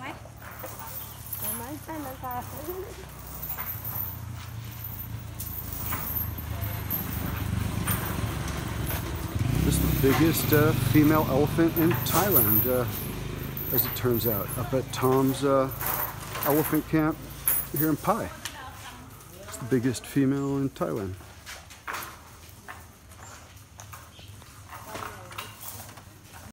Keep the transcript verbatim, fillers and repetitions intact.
ไหมเอาไหมใช่แล้วค่ะ This is the biggest uh, female elephant in Thailand, uh, as it turns out, up at Tom's uh, elephant camp here in Pai. It's the biggest female in Thailand.